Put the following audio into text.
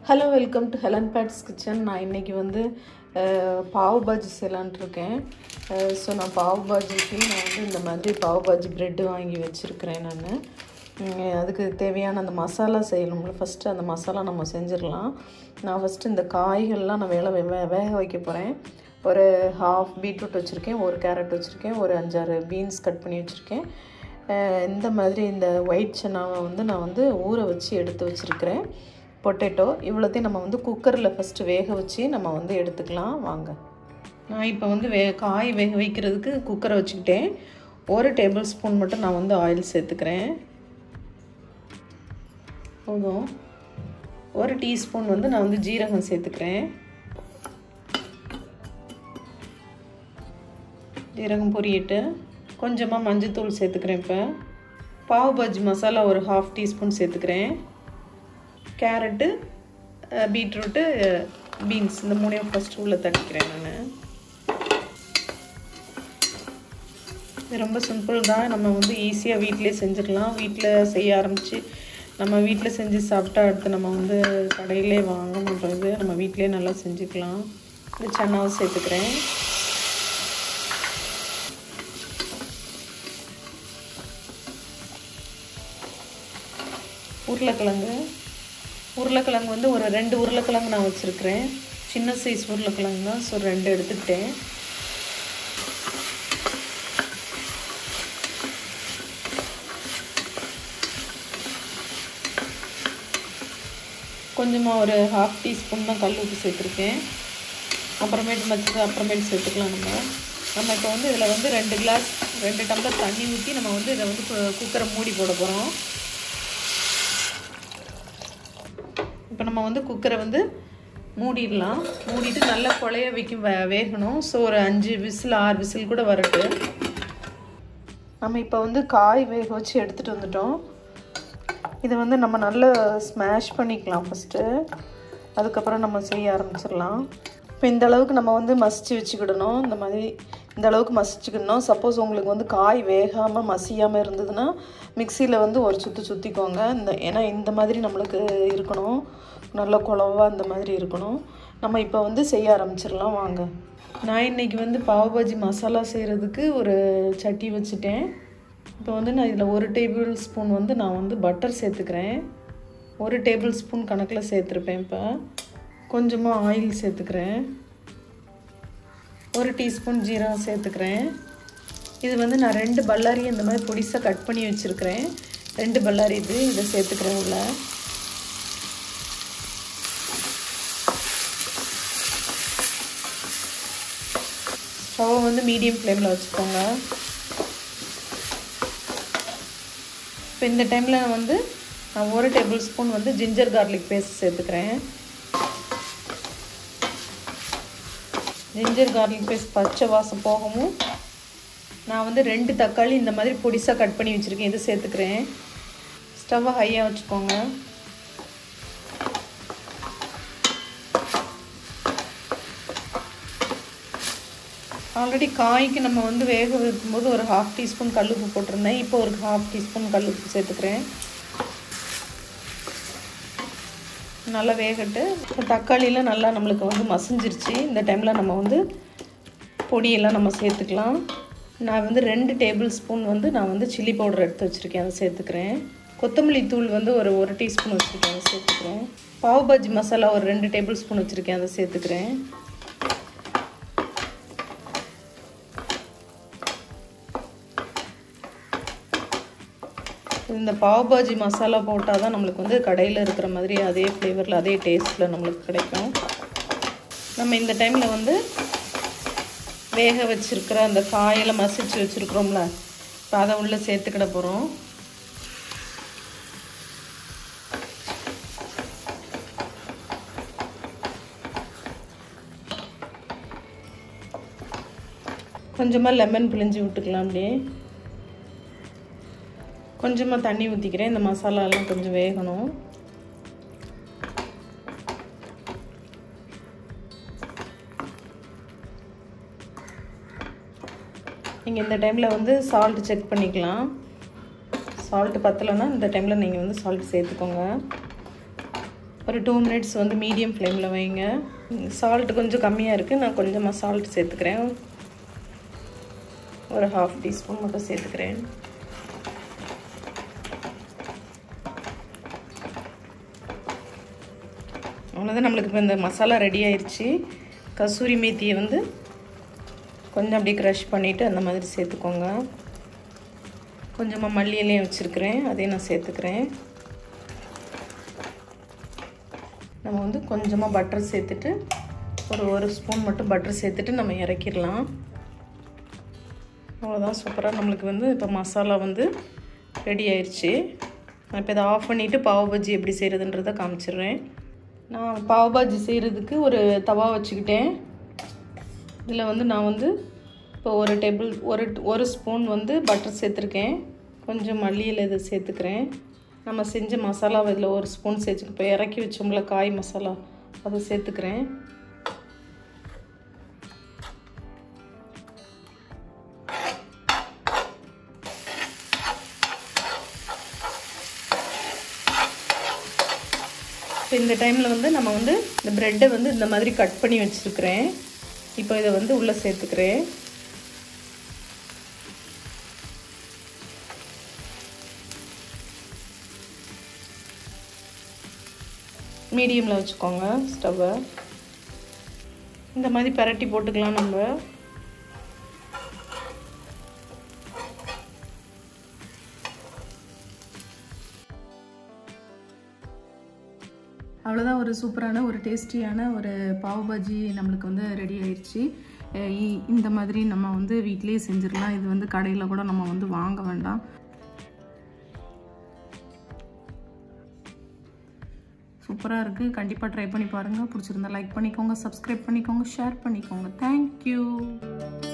Hello, welcome to Helen Pat's Kitchen. நான் இன்னைக்கு வந்து பாவ் பாஜி செய்யலாம்னு இருக்கேன். ஸோ நான் பாவ் பாஜிக்கு நான் வந்து இந்த மாதிரி பாவ் பாஜி பிரெட் வாங்கி வச்சுருக்கிறேன். நான் அதுக்கு தேவையான அந்த மசாலா செய்யணும்ல. ஃபஸ்ட்டு அந்த மசாலா நம்ம செஞ்சிடலாம். நான் ஃபஸ்ட்டு இந்த காய்கள்லாம் நான் வேக வைக்க போகிறேன். ஒரு ஹாஃப் பீட்ரூட் வச்சுருக்கேன், ஒரு கேரட் வச்சுருக்கேன், ஒரு 5-6 பீன்ஸ் கட் பண்ணி வச்சுருக்கேன். இந்த மாதிரி இந்த ஒயிட் சன்னாவை வந்து நான் வந்து ஊற வச்சு எடுத்து வச்சுருக்கிறேன். பொட்டேட்டோ இவ்வளோத்தையும் நம்ம வந்து குக்கரில் ஃபஸ்ட்டு வேக வச்சு நம்ம வந்து எடுத்துக்கலாம். வாங்க, நான் இப்போ வந்து காய் வேக வைக்கிறதுக்கு குக்கரை வச்சுக்கிட்டேன். 1 டேபிள் ஸ்பூன் மட்டும் நான் வந்து ஆயில் சேர்த்துக்கிறேன். போதும். 1 டீஸ்பூன் வந்து நான் வந்து ஜீரகம் சேர்த்துக்கிறேன். ஜீரகம் பொரியிட்டு கொஞ்சமாக மஞ்சள்தூள் சேர்த்துக்கிறேன். இப்போ பாவ் பாஜி மசாலா ஒரு 1/2 டீஸ்பூன் சேர்த்துக்கிறேன். கேரட்டு, பீட்ரூட்டு, பீன்ஸ் இந்த 3 ஃபஸ்ட்டு உள்ளே தட்டிக்கிறேன். நான் இது ரொம்ப சிம்பிள் தான். நம்ம வந்து ஈஸியாக வீட்டிலே செஞ்சுக்கலாம். வீட்டில் செய்ய ஆரம்பித்து நம்ம வீட்டில் செஞ்சு சாப்பிட்டா அடுத்து நம்ம வந்து கடையிலே வாங்க மாட்டோம். நம்ம வீட்டிலே நல்லா செஞ்சுக்கலாம். இந்த சன்னாவை சேர்த்துக்கிறேன். உருளைக்கிழங்கு வந்து ஒரு 2 உருளைக்கிழங்கு நான் வச்சுருக்கிறேன். சின்ன சைஸ் உருளைக்கிழங்கு தான். ஸோ 2 எடுத்துக்கிட்டேன். கொஞ்சமாக ஒரு 1/2 டீஸ்பூன் தான் கல் உப்பு சேர்த்துருக்கேன். அப்புறமேட்டு சேர்த்துக்கலாம். நம்ம இப்போ வந்து இதில் வந்து 2 டம்ளர் தண்ணி ஊற்றி நம்ம வந்து இதை வந்து குக்கரை மூடி போட போகிறோம். இப்போ நம்ம வந்து குக்கரை வந்து மூடிடலாம். மூடிட்டு நல்லா குழைய வேகணும். ஸோ ஒரு 5 விசில் 6 விசில் கூட வரட்டு. நம்ம இப்போ வந்து காய் வேக வச்சு எடுத்துகிட்டு வந்துட்டோம். இதை வந்து நம்ம நல்லா ஸ்மாஷ் பண்ணிக்கலாம் ஃபஸ்ட்டு. அதுக்கப்புறம் நம்ம செய்ய ஆரம்பிச்சிடலாம். இப்போ இந்த அளவுக்கு நம்ம வந்து மசிச்சு வச்சுக்கிடணும். இந்த அளவுக்கு மசிச்சுக்கிடணும். சப்போஸ் உங்களுக்கு வந்து காய் வேகாமல் மசியாமல் இருந்ததுன்னா மிக்சியில் வந்து ஒரு சுற்றிக்கோங்க. ஏன்னா இந்த மாதிரி நம்மளுக்கு இருக்கணும், நல்லா குழவா இந்த மாதிரி இருக்கணும். நம்ம இப்போ வந்து செய்ய ஆரம்பிச்சிடலாம். வாங்க. நான் இன்றைக்கி வந்து பாவ் பாஜி மசாலா செய்கிறதுக்கு ஒரு சட்டி வச்சுட்டேன். இப்போ வந்து நான் இதில் 1 டேபிள் ஸ்பூன் வந்து நான் வந்து பட்டர் சேர்த்துக்கிறேன். 1 டேபிள் ஸ்பூன் கணக்கில் சேர்த்துருப்பேன். இப்போ கொஞ்சமாக ஆயில் சேர்த்துக்கிறேன். 1 டீஸ்பூன் ஜீரகம் சேர்த்துக்கிறேன். இது வந்து நான் 2 பல்லாரி இந்த மாதிரி பொடிசாக கட் பண்ணி வச்சுருக்கிறேன். 2 பல்லாரி இதை சேர்த்துக்கிறேன். உள்ள ஸ்டவ் வந்து மீடியம் ஃப்ளேமில் வச்சுக்கோங்க. இப்போ இந்த டைமில் வந்து நான் 1 டேபிள் ஸ்பூன் வந்து ஜிஞ்சர் கார்லிக் பேஸ்ட் சேர்த்துக்கிறேன். ஜிஞ்சர் கார்லிக் பேஸ்ட் பச்சை வாசம் போகவும் நான் வந்து 2 தக்காளி இந்த மாதிரி பொடிசாக கட் பண்ணி வச்சுருக்கேன். இது சேர்த்துக்கிறேன். ஸ்டவ்வை ஹையாக வச்சுக்கோங்க. ஆல்ரெடி காய்க்கு நம்ம வந்து வேக வைக்கும்போது ஒரு 1/2 டீஸ்பூன் கல்லுப்பு போட்டிருந்தேன். இப்போ ஒரு 1/2 டீஸ்பூன் கல்லுப்பு சேர்த்துக்கிறேன். நல்லா வேகட்டு. இப்போ தக்காளியெலாம் நல்லா நம்மளுக்கு வந்து மசிஞ்சிருச்சு. இந்த டைமில் நம்ம வந்து பொடியெல்லாம் நம்ம சேர்த்துக்கலாம். நான் வந்து 2 டேபிள் ஸ்பூன் வந்து நான் வந்து சில்லி பவுடர் எடுத்து வச்சுருக்கேன். அதை சேர்த்துக்கிறேன். கொத்தமல்லி தூள் வந்து ஒரு 1 டீஸ்பூன் வச்சுருக்கேன். அதை சேர்த்துக்கிறேன். பாவ் பாஜி மசாலா ஒரு 2 டேபிள் ஸ்பூன் வச்சுருக்கேன். அதை சேர்த்துக்கிறேன். இந்த பாவ் பாஜி மசாலா போட்டால் தான் நம்மளுக்கு வந்து கடையில் இருக்கிற மாதிரி அதே ஃப்ளேவரில் அதே டேஸ்ட்டில் நம்மளுக்கு கிடைக்கும். நம்ம இந்த டைமில் வந்து வேக வச்சுருக்கிற அந்த காயெல்லாம் மசிச்சு வச்சுருக்குறோம்ல, இப்போ அதை உள்ளே சேர்த்துக்கிட போகிறோம். கொஞ்சமாக லெமன் பிழிஞ்சு விட்டுக்கலாம். அப்படியே கொஞ்சமாக தண்ணி ஊற்றிக்கிறேன். இந்த மசாலாலாம் கொஞ்சம் வேகணும். நீங்கள் இந்த டைமில் வந்து சால்ட் செக் பண்ணிக்கலாம். சால்ட் பத்தலைன்னா இந்த டைமில் நீங்கள் வந்து சால்ட் சேர்த்துக்கோங்க. ஒரு 2 மினிட்ஸ் வந்து மீடியம் ஃப்ளேமில் வைங்க. சால்ட் கொஞ்சம் கம்மியாக இருக்குது, நான் கொஞ்சமாக சால்ட் சேர்த்துக்கிறேன். ஒரு 1/2 டீஸ்பூன் மட்டும் சேர்த்துக்கிறேன். அவ்வளோதான், நம்மளுக்கு இப்போ இந்த மசாலா ரெடி ஆயிடுச்சு. கசூரி மேத்தியை வந்து கொஞ்சம் அப்படியே க்ரஷ் பண்ணிவிட்டு அந்த மாதிரி சேர்த்துக்கோங்க. கொஞ்சமாக மல்லி இலையும் வச்சுருக்கிறேன், அதையும் நான் சேர்த்துக்கிறேன். நம்ம வந்து கொஞ்சமாக பட்டர் சேர்த்துட்டு ஒரு ஸ்பூன் மட்டும் பட்டர் சேர்த்துட்டு நம்ம இறக்கிடலாம். அவ்வளோதான், சூப்பராக நம்மளுக்கு வந்து இப்போ மசாலா வந்து ரெடி ஆயிடுச்சு. நான் இப்போ இதை ஆஃப் பண்ணிவிட்டு பாவ் பஜ்ஜி எப்படி செய்கிறதுன்றதை காமிச்சிடுறேன். நான் பாவ் பாஜி செய்கிறதுக்கு ஒரு தவா வச்சுக்கிட்டேன். இதில் வந்து நான் வந்து இப்போ ஒரு ஸ்பூன் வந்து பட்டர் சேர்த்துருக்கேன். கொஞ்சம் மல்லியில் இதை சேர்த்துக்கிறேன். நம்ம செஞ்ச மசாலாவை இதில் ஒரு ஸ்பூன் சேர்த்துக்கு இப்போ இறக்கி வச்சோம்ல காய் மசாலா, அதை சேர்த்துக்கிறேன். இப்போ இந்த டைமில் வந்து நம்ம வந்து இந்த ப்ரெட்டை வந்து இந்த மாதிரி கட் பண்ணி வச்சுருக்கிறேன். இப்போ இதை வந்து உள்ளே சேர்த்துக்கிறேன். மீடியமில் வச்சுக்கோங்க ஸ்டவ்வை. இந்த மாதிரி பரட்டி போட்டுக்கலாம் நம்ம. அவ்வளோதான், ஒரு சூப்பரான ஒரு டேஸ்டியான ஒரு பாவ் பாஜி நம்மளுக்கு வந்து ரெடி ஆயிடுச்சு. இந்த மாதிரி நம்ம வந்து வீட்டிலேயே செஞ்சிடலாம். இது வந்து கடையில் கூட நம்ம வந்து வாங்க வேண்டாம். சூப்பராக இருக்குது, கண்டிப்பாக ட்ரை பண்ணி பாருங்கள். பிடிச்சிருந்தா லைக் பண்ணிக்கோங்க, சப்ஸ்கிரைப் பண்ணிக்கோங்க, ஷேர் பண்ணிக்கோங்க. தேங்க்யூ.